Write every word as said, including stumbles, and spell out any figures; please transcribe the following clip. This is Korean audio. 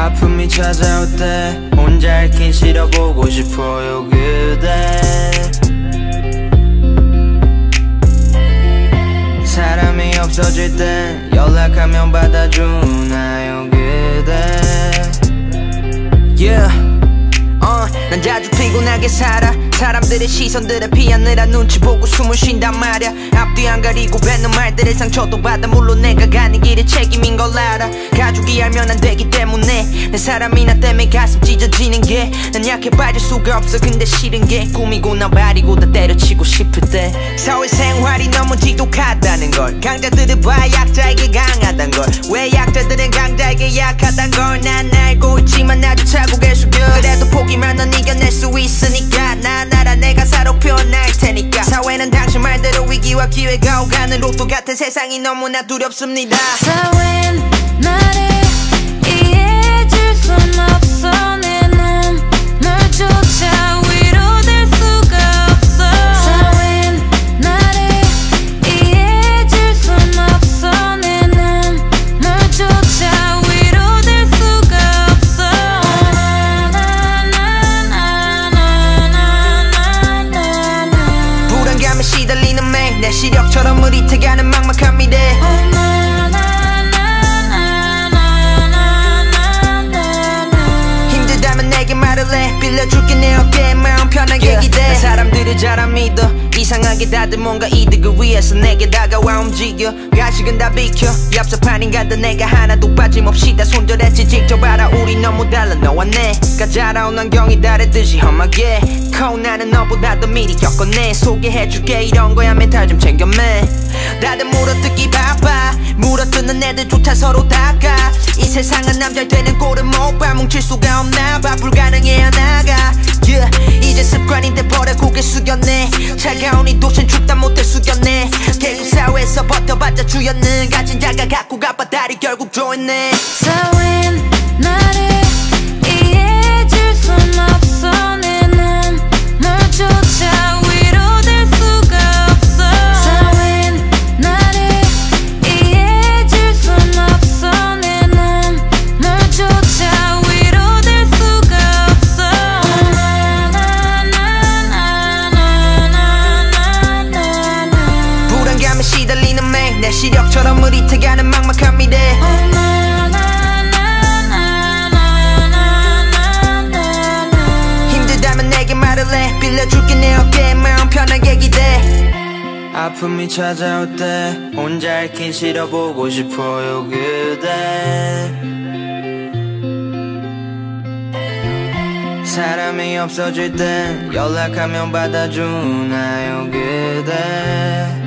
아픔이 찾아올 때 혼자 있긴 싫어 보고 싶어요 그대. 사람이 없어질 땐 연락하면 받아주나요 그대. Yeah. 어, 난 자주 피곤하게 살아. 사람들의 시선들을 피하느라 눈치 보고 숨을 쉰단 말야. 앞뒤 안 가리고 뱉는 말들의 상처도 받아. 물론 내가 가는 길에 책임인 걸 알아. 가족이 알면 안 되기 때문에 내 사람이 나 때문에 가슴 찢어지는 게 난 약해 빠질 수가 없어. 근데 싫은 게 꿈이고 나발이고 다 때려치고 싶을 때 사회생활이 너무 지독하다는 걸, 강자들은 봐야 약자에게 강하단 걸, 왜 약자들은 강자에게 약하단 걸 난 알고 있지만 나조차 고개 숙여. 그래도 포기만 넌 이겨낼 수 있으니까 나 나라 내가 사로 표현할 테니까. 사회는 당신 말대로 위기와 기회가 오가는 로또 같은 세상이 너무나 두렵습니다. 사회는 나를 이해해줄 순 없어. 내 눈물조차 위로될 수가 없어. 사회는 나를 이해해줄 순 없어. 내 눈물조차 위로될 수가 없어. 불안감에 시달리는 맹, 내 시력처럼 흐릿해가는 막막한 미래. 빌려줄게 내 어깨에 마음 편하게 yeah. 기대. 사람들이 잘 안 믿어. 이상하게 다들 뭔가 이득을 위해서 내게 다가와 움직여. 가식은 다 비켜. 얍삽한 인간들 내가 하나도 빠짐없이 다 손절했지. 직접 알아 우리 너무 달라 너와 내가 자라온 환경이 다르듯이 험하게 커. 나는 너보다 더 미리 겪었네. 소개해줄게 이런 거야 멘탈 좀 챙겨매. 다들 물어뜯기 바빠. 물어뜯는 애들조차 서로 다가. 이 세상은 남잘 되는 꼴은 못 봐. 뭉칠 수가 없나 봐. 불가능해 하나가 yeah. 이제 습관인데 버려 고개 숙였네. 차가운 이 도시는 춥다 못해 숙였네. 대륙 사회에서 버텨봤자 주였는 가진 자가 갖고 가 바다리 결국 조였네. 사회는 나를 이해해줄 순 없어. 내 눈물조차 위로될 수가 없어. 사회는 나를 이해해줄 순 없어. 내 눈물조차 위로될 수가 없어. 불안감에 시달리는 맹, 내 시력처럼 흐릿해가는 막막한 미래. 힘들다면 내게 말을 해. 빌려줄게 내 어깨에 마음 편하게 기대. 아픔이 찾아올 때 혼자 있긴 싫어 보고 싶어요 그대. 사람이 없어질 땐 연락하면 받아주나요 그대.